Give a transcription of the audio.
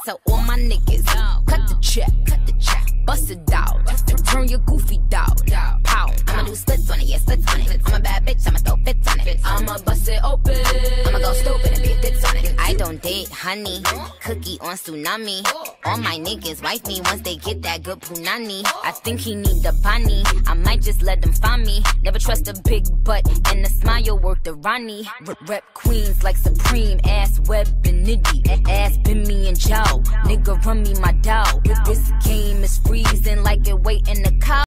tell all my niggas, cut the check, bust it out, turn your goofy dog, pow. I'ma do splits on it, yeah, splits on it. I'm a bad bitch, I'ma throw fits on it. I'ma bust it open, I'ma go stupid and be fits on it. I don't date honey, cookie on tsunami. All my niggas wife me once they get that good punani. I think he need the bunny, I might just let them find me. Never trust a big butt, and the smile work the Ronnie. Rep queens like Supreme, ass web and nitty. Ass been me and Joe, nigga run me my dough. This game is freezing like it wait in the cow.